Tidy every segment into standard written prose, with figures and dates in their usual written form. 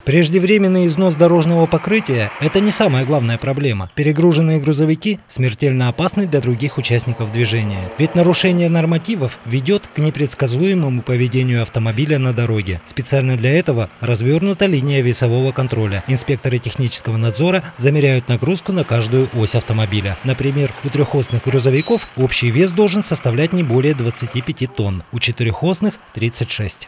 Преждевременный износ дорожного покрытия – это не самая главная проблема. Перегруженные грузовики смертельно опасны для других участников движения. Ведь нарушение нормативов ведет к непредсказуемому поведению автомобиля на дороге. Специально для этого развернута линия весового контроля. Инспекторы технического надзора замеряют нагрузку на каждую ось автомобиля. Например, у трехосных грузовиков общий вес должен составлять не более 25 тонн, у четырехосных – 36.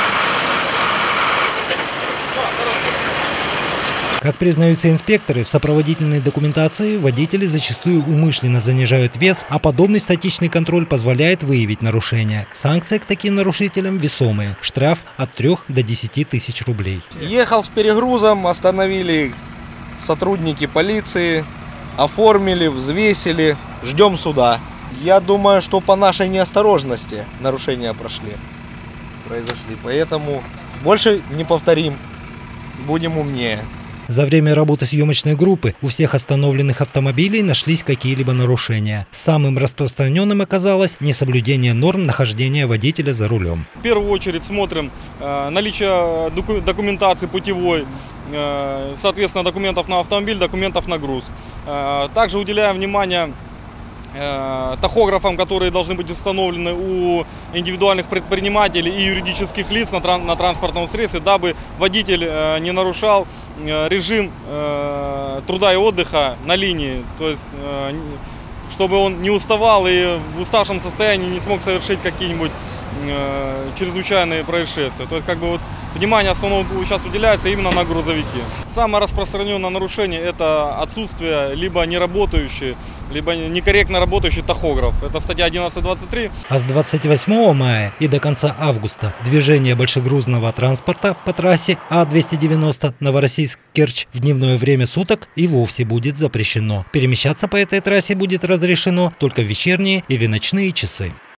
Как признаются инспекторы, в сопроводительной документации водители зачастую умышленно занижают вес, а подобный статичный контроль позволяет выявить нарушения. Санкции к таким нарушителям весомые – штраф от 3 до 10 тысяч рублей. Ехал с перегрузом, остановили сотрудники полиции, оформили, взвесили, ждем суда. Я думаю, что по нашей неосторожности нарушения произошли, поэтому больше не повторим, будем умнее. За время работы съемочной группы у всех остановленных автомобилей нашлись какие-либо нарушения. Самым распространенным оказалось несоблюдение норм нахождения водителя за рулем. В первую очередь смотрим наличие документации путевой, соответственно, документов на автомобиль, документов на груз. Также уделяем внимание тахографам, которые должны быть установлены у индивидуальных предпринимателей и юридических лиц на транспортном средстве, дабы водитель не нарушал режим труда и отдыха на линии, то есть чтобы он не уставал и в уставшем состоянии не смог совершить какие-нибудь чрезвычайные происшествия. То есть внимание основное сейчас уделяется именно на грузовики. Самое распространенное нарушение – это отсутствие либо неработающий, либо некорректно работающий тахограф. Это статья 11.23. А с 28 мая и до конца августа движение большегрузного транспорта по трассе А290 Новороссийск-Керчь в дневное время суток и вовсе будет запрещено. Перемещаться по этой трассе будет разрешено только в вечерние или ночные часы.